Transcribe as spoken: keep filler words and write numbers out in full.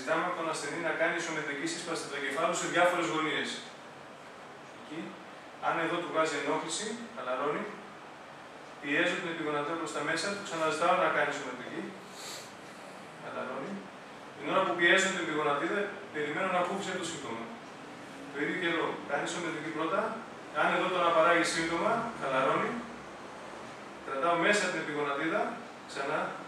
Ζητάμε από τον ασθενή να κάνει ισομετρική σύσπαση του εγκεφάλου σε διάφορες γωνίες. Εκεί. Αν εδώ του βγάζει ενόχληση, χαλαρώνει. Πιέζω την επιγονατίδα προς τα μέσα, του ξαναζητάω να κάνει ισομετρική. Χαλαρώνει. Την ώρα που πιέζω την επιγονατίδα, περιμένω να ακούσει το σύμπτωμα. Το ίδιο και εδώ. Κάνει ισομετρική πρώτα. Αν εδώ το αναπαράγει σύμπτωμα, χαλαρώνει. Κρατάω μέσα την επιγονατίδα, ξανά.